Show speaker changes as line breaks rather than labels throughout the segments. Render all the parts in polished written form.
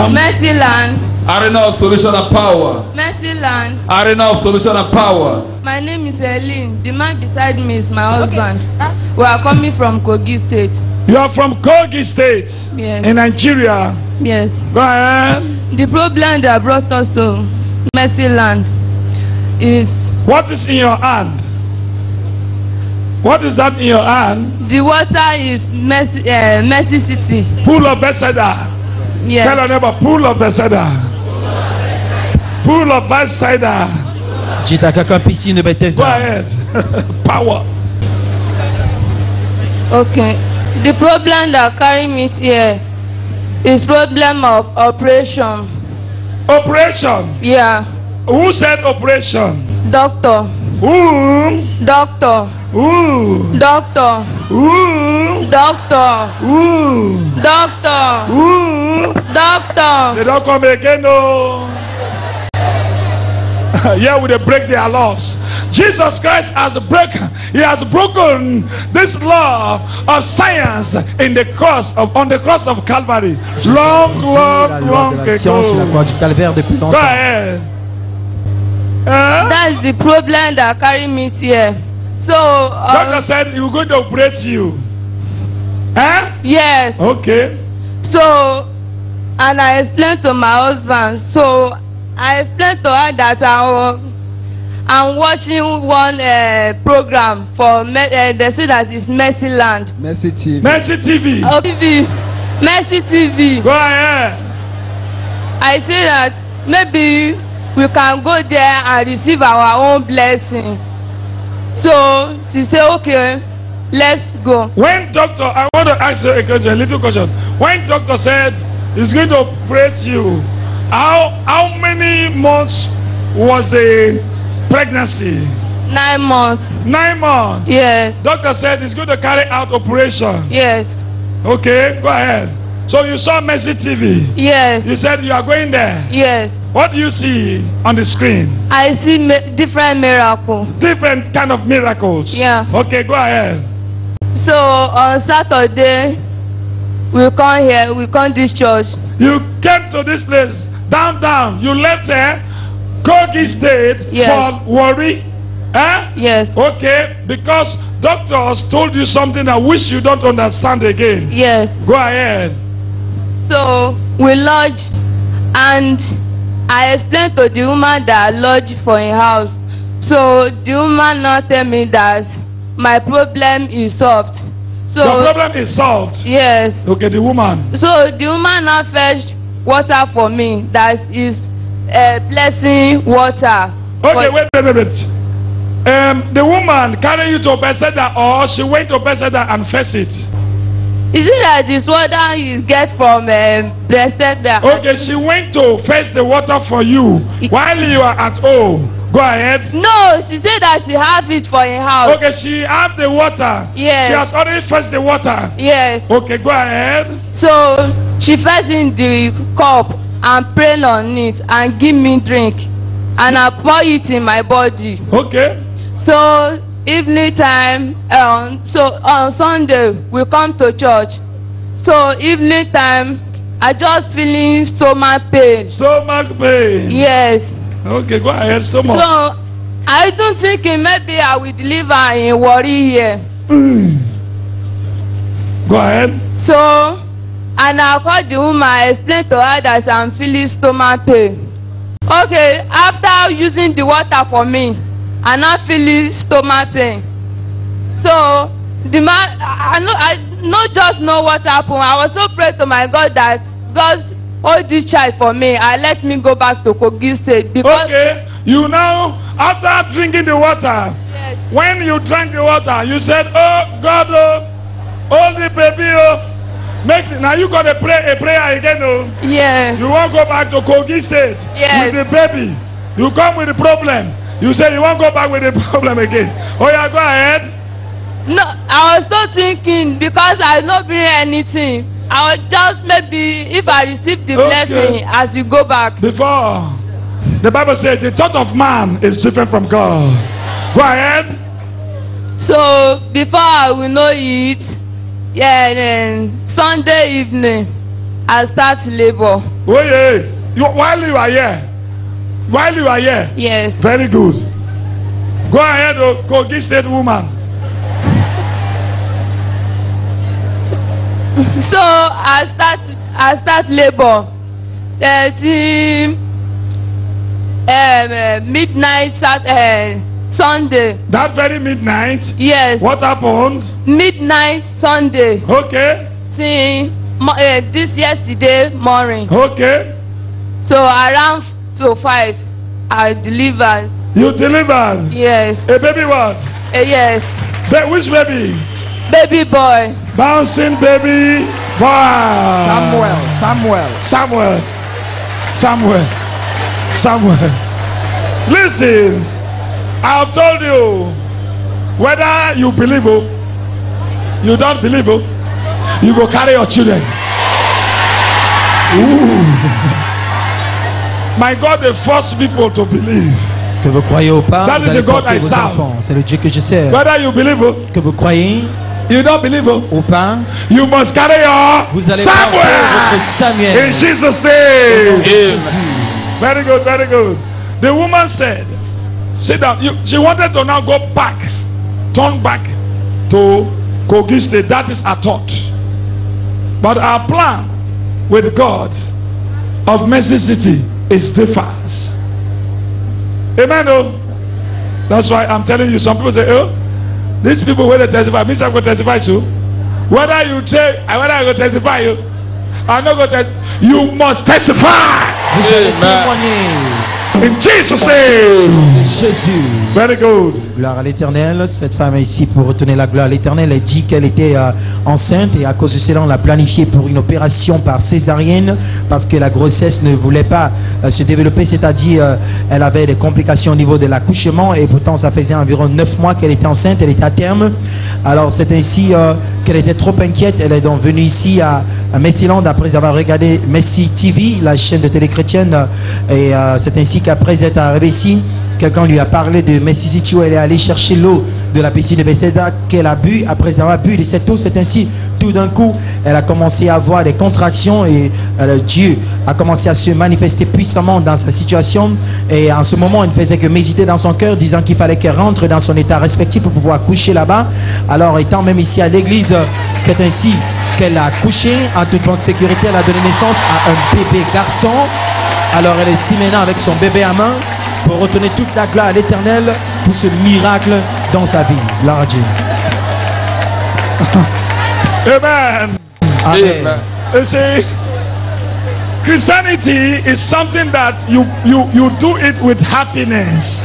Mercy Land.
Arena of Solution and Power.
Mercy Land.
Arena of Solution and Power.
My name is Eileen. The man beside me is my husband. We are coming from Kogi State.
You are from Kogi State.
Yes.
In Nigeria.
Yes.
Go ahead.
The problem that brought us to Mercy Land is...
What is in your hand? What is that in your hand?
The water is Mercy City.
Pool of Bethesda.
Yes.
Tell your neighbor, pool of Bethesda. Pool of Bethesda.
Dites à quelqu'un piscine de
Go
Bethesda.
ahead. Power.
Okay. The problem that carry me here is problem of operation.
Operation.
Yeah.
Who said operation?
Doctor.
Who?
Doctor.
Who?
Doctor.
Who?
Doctor.
Who?
Doctor.
Who?
Doctor.
They don't come again, no. Yeah, we break their laws. Jesus Christ has He has broken this law of science on the cross of Calvary. Long ago. Go ahead.
That's the problem that carry me here. So
Doctor said he was going to operate you. Huh?
Yes.
Okay.
So, and I explained to my husband. So I explained to her that I'm watching one program for they say that it's Mercy Land.
Mercy TV.
Mercy TV.
Oh, TV. Mercy TV.
Go ahead.
I say that maybe we can go there and receive our own blessing. So she said, okay, let's go.
When doctor, I want to ask you a little question. When doctor said he's going to operate you, how many months was the pregnancy?
9 months.
9 months.
Yes.
Doctor said he's going to carry out operation.
Yes.
Okay, go ahead. So you saw Mercy TV.
Yes.
You said you are going there.
Yes.
What do you see on the screen?
I see different miracles.
Different kind of miracles.
Yeah.
Okay, go ahead.
So on Saturday, we come here, we come this church.
You came to this place, downtown. You left here, Kogi State,
Yes.
for worry. Eh?
Yes.
Okay, because doctors told you something I wish you don't understand again.
Yes.
Go ahead.
So we lodged, and I explained to the woman that I lodged for a house. So the woman now tell me that my problem is solved. So
your problem is solved.
Yes.
Okay, the woman.
So the woman now fetched water for me. That is blessing water.
Okay, wait. The woman carry you to Bethesda, or she went to Bethesda and fetched it?
Is it that this water is get from Bethesda?
Okay, she went to fetch the water for you while you are at home. Go ahead.
No, she said that she have it for a house.
Okay, she have the water.
Yes.
She has already fetched the water.
Yes.
Okay, go ahead.
So she fetched in the cup and prayed on it and give me drink, and I pour it in my body.
Okay.
So evening time, so on Sunday we come to church. So evening time, I just feeling stomach pain.
Stomach pain.
Yes.
Okay, go ahead. Stomach.
So I don't think maybe I will deliver in worry here.
Go ahead.
So, and I called the woman, I explained to her that I'm feeling stomach pain. Okay, after using the water for me, I'm not feeling stomach pain. So the man, I not just know what happened. I was so prayed to my God that God hold this child for me and let me go back to Kogi State, because
okay, you now, after drinking the water,
yes.
When you drank the water, you said, oh God, hold the baby, now you got to pray a prayer again.
Yes.
You won't go back to Kogi State.
Yes.
With the baby. You come with the problem. You say you won't go back with the problem again. Oh yeah, go ahead.
No, I was still thinking, because I not bring anything. I was just, maybe if I receive the blessing as you go back.
Before, the Bible says the thought of man is different from God. Go ahead.
So before I will know it, yeah, then Sunday evening, I start labor.
Oh yeah. While you are here. While you are here.
Yes.
Very good. Go ahead, Kogi State woman.
So I start labor. 13 midnight Sunday.
That very midnight.
Yes.
What happened?
Midnight Sunday.
Okay.
Till this yesterday morning.
Okay.
So around 5, I delivered.
You delivered.
Yes.
A baby what?
Yes.
Which baby?
Baby boy.
Bouncing baby boy. Samuel. Listen, I have told you, whether you believe or you don't believe, you will carry your children. Ooh. My God, they force people to believe.
Que vous croyez ou pas,
That
vous
is
allez
the God
porter
I
vos
serve.
enfants. C'est le Dieu que je sers.
Whether you believe
Que vous croyez
you don't believe,
ou pas,
you must carry your
vous allez porter votre
Samuel.
Samuel.
In Jesus' name.
Amen.
Very good, very good. The woman said, sit down. She wanted to now go back, turn back to Kogi State. That is our thought. But our plan with God of Mercy City is different. Amen. Oh, that's why I'm telling you. Some people say, "Oh, these people when they testify, means I'm going to testify too." Whether you say, whether I go testify you, I'm not going to. You must testify.
Vous allez
Amen.
témoigner.
In Jesus' name.
Jésus.
Very good.
Gloire à l'Éternel. Cette femme est ici pour retenir la gloire à l'Éternel. Elle dit qu'elle était enceinte et à cause de cela on l'a planifiée pour une opération par césarienne parce que la grossesse ne voulait pas se développer, c'est-à-dire elle avait des complications au niveau de l'accouchement et pourtant ça faisait environ 9 mois qu'elle était enceinte, elle était à terme. Alors c'est ainsi qu'elle était trop inquiète. Elle est donc venue ici à Messiland après avoir regardé Messi TV, la chaîne de télé chrétienne, et c'est ainsi qu'après être arrivée ici, quelqu'un lui a parlé de Messi City où elle est allée chercher l'eau de la piscine de Bethesda qu'elle a bu. Après avoir bu de cette eau, c'est ainsi tout d'un coup elle a commencé à avoir des contractions et Dieu a commencé à se manifester puissamment dans sa situation, et en ce moment il ne faisait que méditer dans son cœur disant qu'il fallait qu'elle rentre dans son état respectif pour pouvoir coucher là-bas. Alors étant même ici à l'église, c'est ainsi qu'elle a accouché en toute bonne sécurité. Elle a donné naissance à un bébé garçon. Alors elle est ici maintenant avec son bébé à main pour retenir toute la gloire à l'Éternel pour ce miracle dans sa vie. Gloire à Dieu.
Amen.
Amen.
Amen.
You see, Christianity is something that you do it with happiness.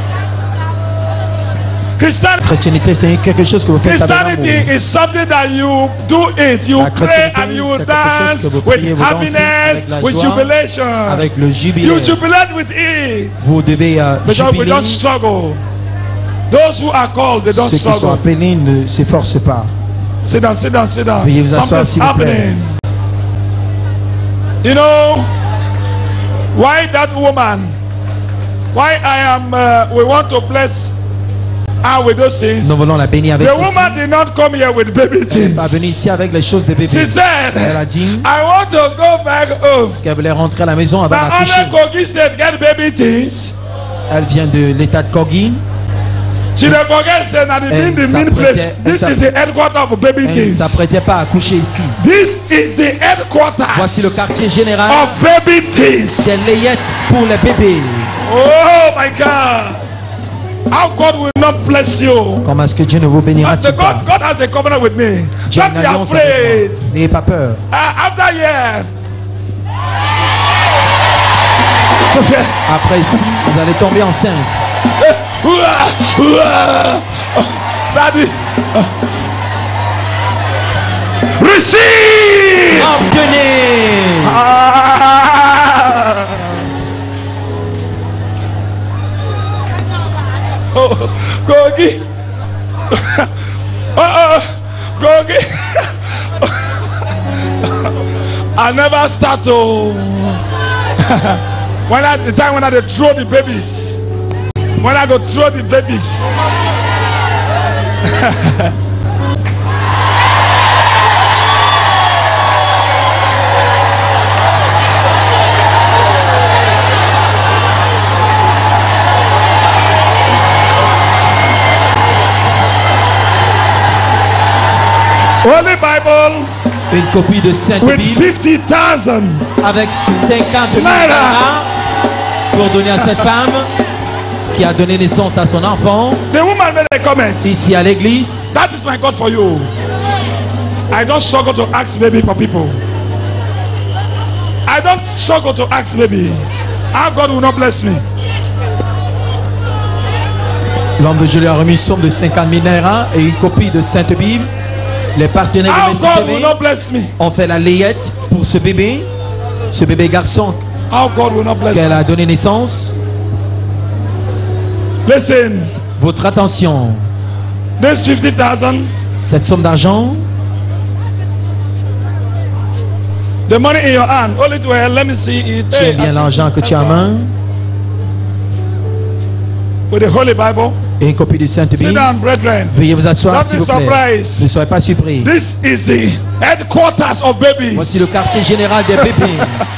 Chrétienté, c'est quelque chose que vous faites avec amour.
Christianity is something that you do it. You
La
pray
chrétienté,
and you
c'est quelque
dance
chose que vous priez,
with
vous dansez
happiness,
avec la
with
joie,
jubilation.
avec le jubilé.
You jubilate with it.
Vous devez
Because we
jubiler.
don't struggle. Those who are called, they don't
Ceux qui sont
struggle.
appelés ne s'efforcent pas.
Sit down, sit down, sit down.
Veuillez vous asseoir,
Something's
s'il vous plaît.
happening. You know why that woman? Why I am? We want to bless her with those things.
Nous voulons la bénir avec
The
ceci.
woman did not come here with baby
Elle n'est
things.
pas venue ici avec les choses de bébé.
She said,
Elle a dit
I want to go back home.
qu'elle voulait rentrer à la maison avant
But
d'accoucher.
only Kogi State get baby things.
Elle vient de l'état de Kogi.
She dey forget say na the
Elle
main place.
s'apprêtait-
This
elle
is the headquarter of baby
Elle ne
things.
s'apprêtait pas à accoucher ici.
This is the headquarters
Voici le quartier général
of baby things.
des layettes pour les bébés.
Oh my God! How God will not bless you?
Comment est-ce que Dieu ne vous bénira-t-il pas?
God has a covenant with me.
Dieu a
Don't
une
be
alliance avec
afraid.
moi. N'ayez pas peur.
After here,
Après ici, vous allez tomber enceinte.
Daddy, receive.
Obtenez.
Oh, Gogi. Gogi. I never start to. The time when I dey throw the babies. When I go throw the babies. Holy Bible
Une copie de Sainte
with
Bible
50,000
avec 50 000
Naira.
naira pour donner à cette femme qui a donné naissance à son enfant
The woman made a comment.
ici à l'église.
That is my God for you. I don't struggle to ask baby for people. I don't struggle to ask baby. How God will not bless me.
L'homme de Dieu lui a remis une somme de 50 000 naira et une copie de Sainte Bible. Les partenaires
How
de
God will
Messie
not bless me.
ont fait la layette pour ce bébé garçon
How God will not bless
qu'elle
me.
a donné naissance.
Listen,
Votre attention,
this 50,000,
cette somme d'argent,
the money in your hand, hold it well, let me see it.
tiens bien l'argent que tu as en main
With the Holy Bible.
et une copie de Sainte
Sit
Bible.
down, brethren.
Veuillez vous asseoir
Don't
s'il
be
vous plaît.
surprised.
Ne soyez pas surpris.
This is the headquarters of babies.
Voici le quartier général des bébés.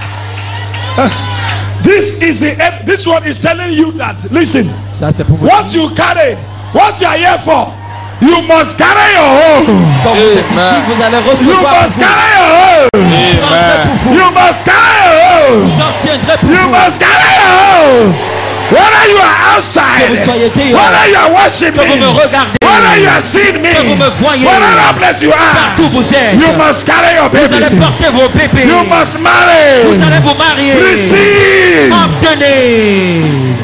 This one is telling you that. Listen,
Ça c'est pour vous.
what you carry, what you are here for, you must carry your own.
Quand vous êtes ici,
Amen.
vous allez
You
recevoir
must
pour vous.
carry your own.
Amen.
You must carry your own.
J'en tiendrai pour
You
vous.
must carry your own. Whether you are outside,
Que vous soyez dehors,
whether you are
que vous
worshiping,
me regardez,
whether you are seeing me,
que vous me voyez,
whatever place you are,
partout vous êtes,
you must carry your
vous allez
baby.
porter vos bébés.
You must marry.
Vous allez vous marier.
Receive.
Obtenez.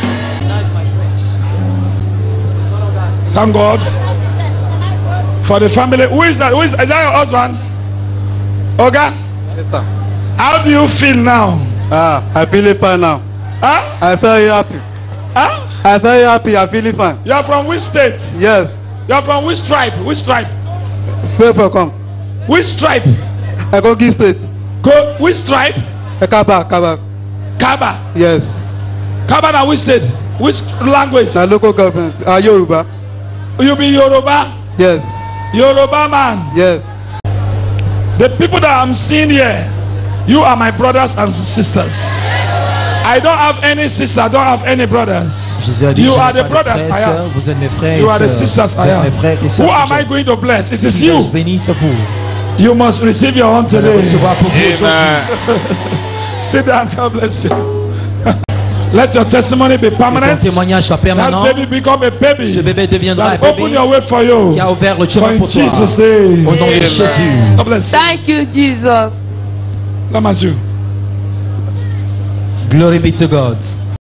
Thank God for the family. Who is that? Is that your husband? Oga? How do you feel now?
I feel it fine now.
Huh?
I very happy.
Huh?
I very happy. I feel it fine.
You are from which state?
Yes.
You are from which tribe? Which tribe?
Favor come.
Which tribe?
I go give state.
Go. Which tribe?
Kaba.
Kaba.
Yes.
Kaba na which state? Which language?
Na local government. Yoruba.
You be Yoruba?
Yes.
Yoruba man.
Yes.
The people that I'm seeing here, you are my brothers and sisters. I don't have any sister, I don't have any brothers.
Jésus a dit,
You
je n'ai
are the
pas de
brothers
frères,
I
sœurs,
am.
vous êtes mes frères
You
et
are the
sœurs.
sisters
Vous
I
êtes mes
am.
frères et
Who
sœurs.
am I going to bless? It is
Dieu
you.
bénisse vous.
You must receive your own
Vous allez
today.
recevoir pour vous aujourd'hui.
Amen.
Sit down, God bless you. Let your testimony be
Que ton
permanent.
témoignage soit permanent.
That baby become a baby.
Ce bébé deviendra un
That open
bébé
your way for you.
qui a ouvert le
For
chemin
in
pour toi.
Jesus' name.
Au nom de
Amen.
Jésus.
God bless you.
Thank you, Jesus.
Lamazu.
Glory be to God.